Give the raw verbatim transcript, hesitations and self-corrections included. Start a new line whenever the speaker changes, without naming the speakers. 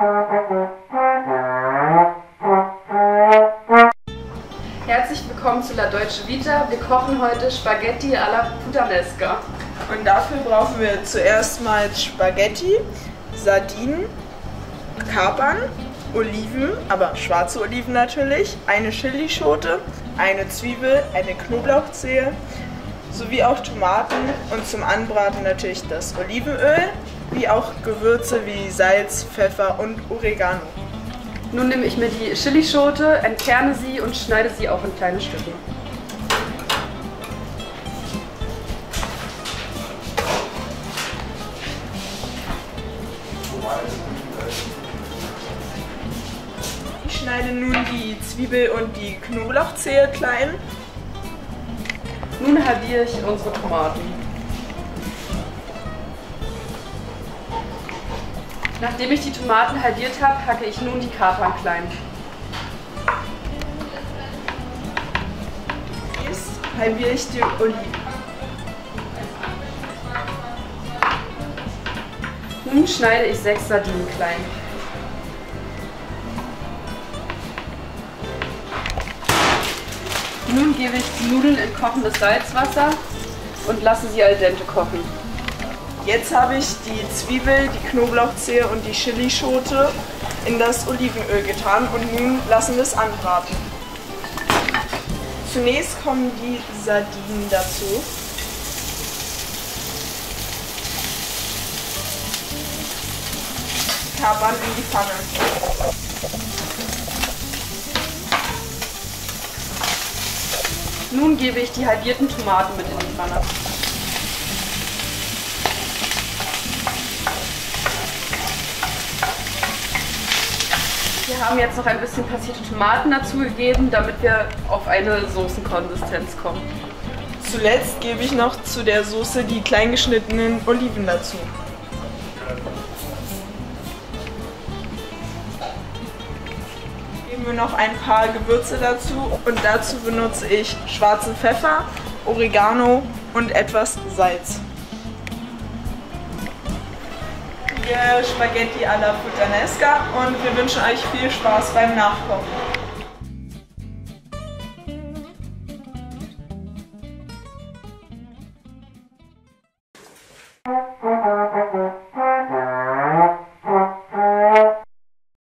Herzlich willkommen zu La Dolce Vita. Wir kochen heute Spaghetti alla Puttanesca.
Und dafür brauchen wir zuerst mal Spaghetti, Sardinen, Kapern, Oliven, aber schwarze Oliven natürlich, eine Chilischote, eine Zwiebel, eine Knoblauchzehe sowie auch Tomaten und zum Anbraten natürlich das Olivenöl, wie auch Gewürze wie Salz, Pfeffer und Oregano.
Nun nehme ich mir die Chilischote, entkerne sie und schneide sie auch in kleine Stücke.
Ich schneide nun die Zwiebel und die Knoblauchzehe klein.
Nun halbiere ich unsere Tomaten. Nachdem ich die Tomaten halbiert habe, hacke ich nun die Kapern klein.
Jetzt halbiere ich die Oliven.
Nun schneide ich sechs Sardinen klein. Nun gebe ich die Nudeln in kochendes Salzwasser und lasse sie al dente kochen.
Jetzt habe ich die Zwiebel, die Knoblauchzehe und die Chilischote in das Olivenöl getan und nun lassen wir es anbraten. Zunächst kommen die Sardinen dazu. Kapern in die Pfanne.
Nun gebe ich die halbierten Tomaten mit in die Pfanne. Wir haben jetzt noch ein bisschen passierte Tomaten dazu gegeben, damit wir auf eine Soßenkonsistenz kommen.
Zuletzt gebe ich noch zu der Soße die kleingeschnittenen Oliven dazu. Geben wir noch ein paar Gewürze dazu und dazu benutze ich schwarzen Pfeffer, Oregano und etwas Salz. Hier Spaghetti alla Puttanesca und wir wünschen euch viel Spaß beim Nachkochen.